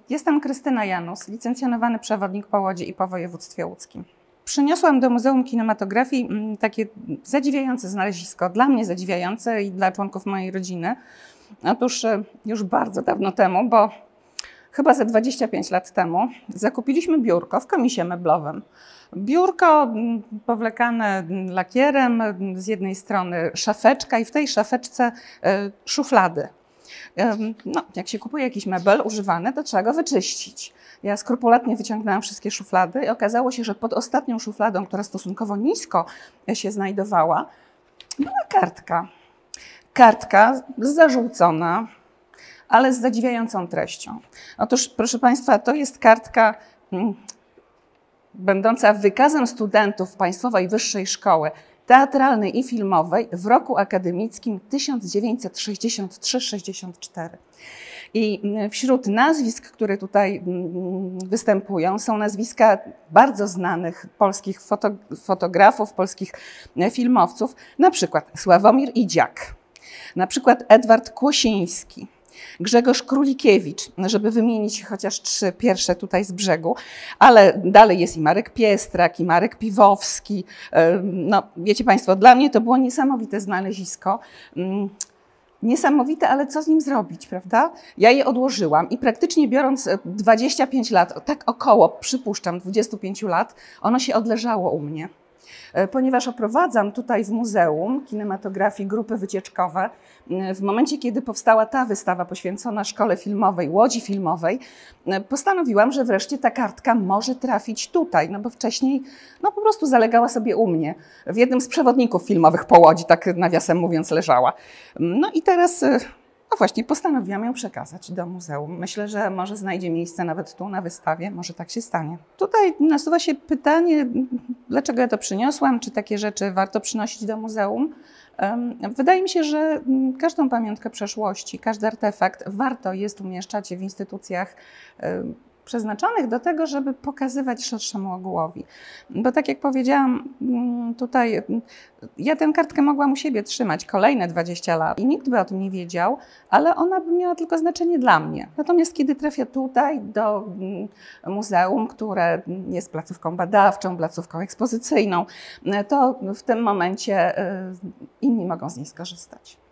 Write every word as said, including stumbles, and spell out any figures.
Jestem Krystyna Janus, licencjonowany przewodnik po Łodzi i po województwie łódzkim. Przyniosłam do Muzeum Kinematografii takie zadziwiające znalezisko, dla mnie zadziwiające i dla członków mojej rodziny. Otóż już bardzo dawno temu, bo chyba ze dwadzieścia pięć lat temu, zakupiliśmy biurko w komisie meblowym. Biurko powlekane lakierem, z jednej strony szafeczka i w tej szafeczce szuflady. No, jak się kupuje jakiś mebel używany, to trzeba go wyczyścić. Ja skrupulatnie wyciągnęłam wszystkie szuflady i okazało się, że pod ostatnią szufladą, która stosunkowo nisko się znajdowała, była kartka. Kartka zażółcona, ale z zadziwiającą treścią. Otóż, proszę Państwa, to jest kartka hmm, będąca wykazem studentów Państwowej Wyższej Szkoły Teatralnej i Filmowej w roku akademickim tysiąc dziewięćset sześćdziesiąt trzy sześćdziesiąt cztery. I wśród nazwisk, które tutaj występują, są nazwiska bardzo znanych polskich foto, fotografów, polskich filmowców, na przykład Sławomir Idziak, na przykład Edward Kłosiński, Grzegorz Królikiewicz, żeby wymienić chociaż trzy pierwsze tutaj z brzegu, ale dalej jest i Marek Piestrak, i Marek Piwowski. No, wiecie Państwo, dla mnie to było niesamowite znalezisko. Niesamowite, ale co z nim zrobić, prawda? Ja je odłożyłam i praktycznie biorąc dwadzieścia pięć lat, tak około, przypuszczam, dwudziestu pięciu lat, ono się odleżało u mnie. Ponieważ oprowadzam tutaj w Muzeum Kinematografii grupy wycieczkowe, w momencie, kiedy powstała ta wystawa poświęcona szkole filmowej, Łodzi Filmowej, postanowiłam, że wreszcie ta kartka może trafić tutaj, no bo wcześniej no po prostu zalegała sobie u mnie. W jednym z przewodników filmowych po Łodzi, tak nawiasem mówiąc, leżała. No i teraz... No właśnie, postanowiłam ją przekazać do muzeum. Myślę, że może znajdzie miejsce nawet tu na wystawie, może tak się stanie. Tutaj nasuwa się pytanie, dlaczego ja to przyniosłam, czy takie rzeczy warto przynosić do muzeum. Wydaje mi się, że każdą pamiątkę przeszłości, każdy artefakt warto jest umieszczać w instytucjach przeznaczonych do tego, żeby pokazywać szerszemu ogółowi. Bo tak jak powiedziałam, tutaj ja tę kartkę mogłam u siebie trzymać kolejne dwadzieścia lat i nikt by o tym nie wiedział, ale ona by miała tylko znaczenie dla mnie. Natomiast kiedy trafia tutaj do muzeum, które jest placówką badawczą, placówką ekspozycyjną, to w tym momencie inni mogą z niej skorzystać.